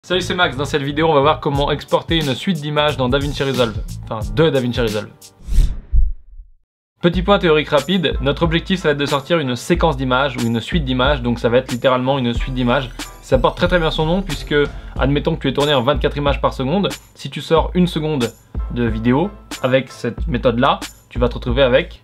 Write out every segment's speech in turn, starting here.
Salut, c'est Max. Dans cette vidéo, on va voir comment exporter une suite d'images dans DaVinci Resolve. Enfin, de DaVinci Resolve. Petit point théorique rapide, notre objectif ça va être de sortir une séquence d'images ou une suite d'images, donc ça va être littéralement une suite d'images. Ça porte très bien son nom puisque, admettons que tu es tourné en 24 images par seconde, si tu sors une seconde de vidéo avec cette méthode là, tu vas te retrouver avec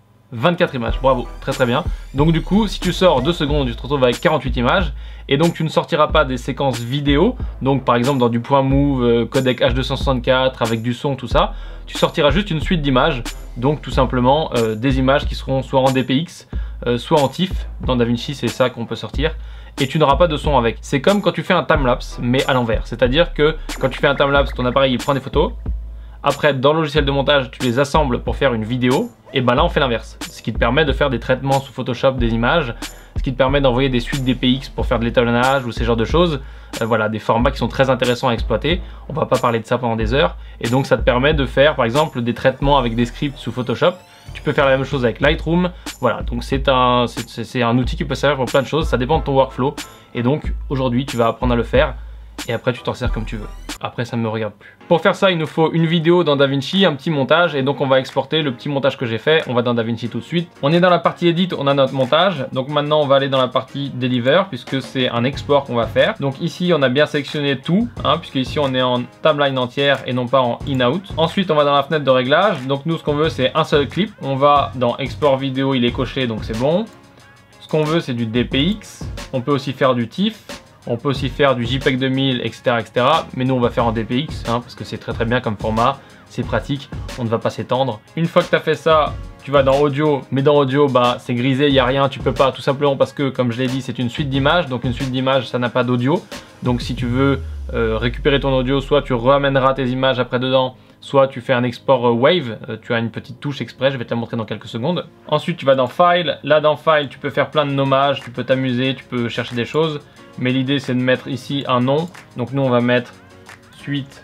24 images, bravo, très bien. Donc du coup, si tu sors 2 secondes, tu te retrouves avec 48 images. Et donc tu ne sortiras pas des séquences vidéo, donc par exemple dans du point move, codec H264, avec du son, tout ça. Tu sortiras juste une suite d'images, donc tout simplement des images qui seront soit en DPX, soit en TIFF. Dans DaVinci, c'est ça qu'on peut sortir. Et tu n'auras pas de son avec. C'est comme quand tu fais un timelapse, mais à l'envers. C'est-à-dire que quand tu fais un timelapse, ton appareil il prend des photos. Après, dans le logiciel de montage, tu les assembles pour faire une vidéo. Et ben là, on fait l'inverse. Ce qui te permet de faire des traitements sous Photoshop des images. Ce qui te permet d'envoyer des suites DPX pour faire de l'étalonnage ou ces genres de choses. Voilà, des formats qui sont très intéressants à exploiter. On va pas parler de ça pendant des heures. Et donc, ça te permet de faire, par exemple, des traitements avec des scripts sous Photoshop. Tu peux faire la même chose avec Lightroom. Voilà, donc c'est un outil qui peut servir pour plein de choses. Ça dépend de ton workflow. Et donc, aujourd'hui, tu vas apprendre à le faire. Et après, tu t'en sers comme tu veux. Après, ça ne me regarde plus. Pour faire ça, il nous faut une vidéo dans DaVinci, un petit montage, et donc on va exporter le petit montage que j'ai fait. On va dans DaVinci tout de suite. On est dans la partie Edit, on a notre montage. Donc maintenant, on va aller dans la partie Deliver, puisque c'est un export qu'on va faire. Donc ici, on a bien sélectionné tout, puisque ici, on est en timeline entière et non pas en in-out. Ensuite, on va dans la fenêtre de réglage. Donc nous, ce qu'on veut, c'est un seul clip. On va dans Export vidéo, il est coché, donc c'est bon. Ce qu'on veut, c'est du DPX. On peut aussi faire du TIFF. On peut aussi faire du JPEG 2000, etc. Mais nous, on va faire en DPX, parce que c'est très bien comme format. C'est pratique, on ne va pas s'étendre. Une fois que tu as fait ça, tu vas dans Audio. Mais dans Audio, c'est grisé, il n'y a rien. Tu peux pas, tout simplement parce que, comme je l'ai dit, c'est une suite d'images. Donc une suite d'images, ça n'a pas d'audio. Donc si tu veux récupérer ton audio, soit tu ramèneras tes images après dedans, soit tu fais un export Wave, tu as une petite touche exprès, je vais te la montrer dans quelques secondes. Ensuite, tu vas dans File. Là, dans File, tu peux faire plein de nommages, tu peux t'amuser, tu peux chercher des choses. Mais l'idée, c'est de mettre ici un nom. Donc nous, on va mettre suite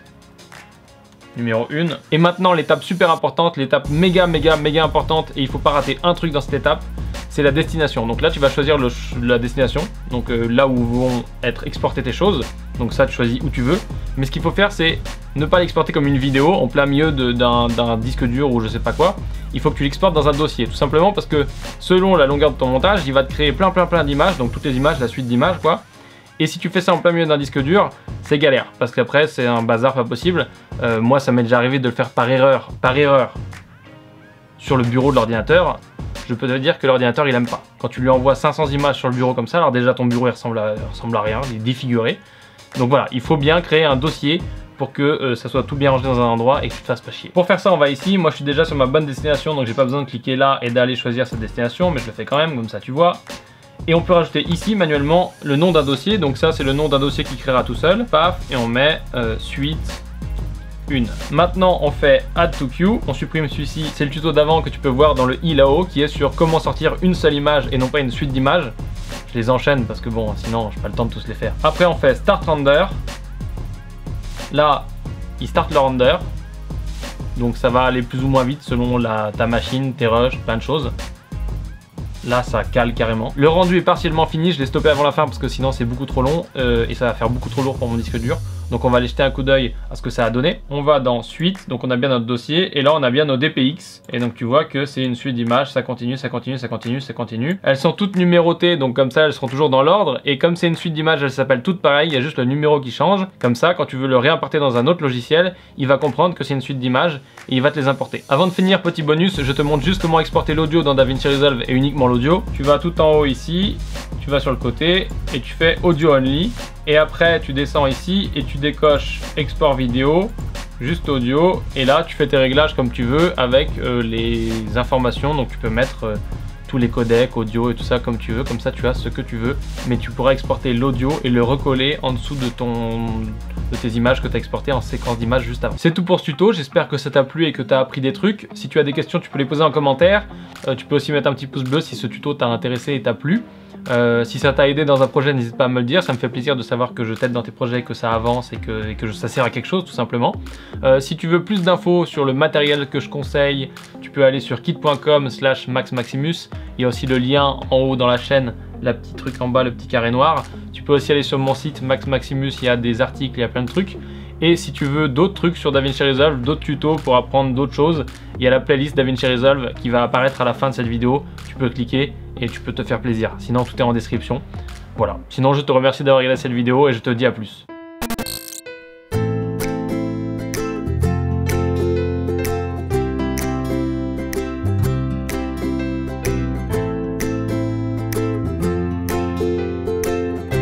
numéro 1. Et maintenant, l'étape super importante, l'étape méga importante, et il ne faut pas rater un truc dans cette étape, c'est la destination. Donc là, tu vas choisir la destination, donc là où vont être exportées tes choses. Donc ça, tu choisis où tu veux. Mais ce qu'il faut faire, c'est ne pas l'exporter comme une vidéo en plein milieu d'un disque dur ou je sais pas quoi. Il faut que tu l'exportes dans un dossier, tout simplement parce que selon la longueur de ton montage, il va te créer plein d'images, donc toutes les images, la suite d'images quoi. Et si tu fais ça en plein milieu d'un disque dur, c'est galère, parce qu'après c'est un bazar pas possible. Moi, ça m'est déjà arrivé de le faire par erreur, sur le bureau de l'ordinateur. Je peux te dire que l'ordinateur il aime pas. Quand tu lui envoies 500 images sur le bureau comme ça, alors déjà ton bureau il ressemble à rien, il est défiguré. Donc voilà, il faut bien créer un dossier pour que ça soit tout bien rangé dans un endroit et que tu te fasses pas chier. Pour faire ça, on va ici. Moi, je suis déjà sur ma bonne destination, donc j'ai pas besoin de cliquer là et d'aller choisir cette destination, mais je le fais quand même, comme ça tu vois. Et on peut rajouter ici manuellement le nom d'un dossier. Donc ça, c'est le nom d'un dossier qui créera tout seul. Paf, et on met suite 1. Maintenant, on fait Add to Queue. On supprime celui-ci. C'est le tuto d'avant que tu peux voir dans le i là-haut, qui est sur comment sortir une seule image et non pas une suite d'images. Je les enchaîne parce que bon, sinon, j'ai pas le temps de tous les faire. Après, on fait Start Render. Là, il start le render. Donc ça va aller plus ou moins vite selon ta machine, tes rushs, plein de choses. Là, ça cale carrément. Le rendu est partiellement fini, je l'ai stoppé avant la fin parce que sinon c'est beaucoup trop long et ça va faire beaucoup trop lourd pour mon disque dur. Donc on va aller jeter un coup d'œil à ce que ça a donné. On va dans Suite, donc on a bien notre dossier et là on a bien nos DPX. Et donc tu vois que c'est une suite d'images, ça continue. Elles sont toutes numérotées, donc comme ça elles seront toujours dans l'ordre. Et comme c'est une suite d'images, elles s'appellent toutes pareilles, il y a juste le numéro qui change. Comme ça, quand tu veux le réimporter dans un autre logiciel, il va comprendre que c'est une suite d'images et il va te les importer. Avant de finir, petit bonus, je te montre juste comment exporter l'audio dans DaVinci Resolve et uniquement l'audio. Tu vas tout en haut ici, tu vas sur le côté et tu fais Audio Only. Et après, tu descends ici et tu décoches Export vidéo, juste audio. Et là, tu fais tes réglages comme tu veux avec les informations. Donc, tu peux mettre tous les codecs, audio et tout ça comme tu veux. Comme ça, tu as ce que tu veux. Mais tu pourras exporter l'audio et le recoller en dessous de tes images que tu as exportées en séquence d'images juste avant. C'est tout pour ce tuto. J'espère que ça t'a plu et que tu as appris des trucs. Si tu as des questions, tu peux les poser en commentaire. Tu peux aussi mettre un petit pouce bleu si ce tuto t'a intéressé et t'a plu. Si ça t'a aidé dans un projet, n'hésite pas à me le dire, ça me fait plaisir de savoir que je t'aide dans tes projets, que ça avance et que ça sert à quelque chose tout simplement. Si tu veux plus d'infos sur le matériel que je conseille, tu peux aller sur kit.com/maxmaximus. Il y a aussi le lien en haut dans la chaîne la petite truc en bas, le petit carré noir. Tu peux aussi aller sur mon site Max Maximus, il y a des articles, il y a plein de trucs. Et si tu veux d'autres trucs sur DaVinci Resolve, d'autres tutos pour apprendre d'autres choses, il y a la playlist DaVinci Resolve qui va apparaître à la fin de cette vidéo. Tu peux cliquer et tu peux te faire plaisir. Sinon, tout est en description. Voilà. Sinon, je te remercie d'avoir regardé cette vidéo et je te dis à plus.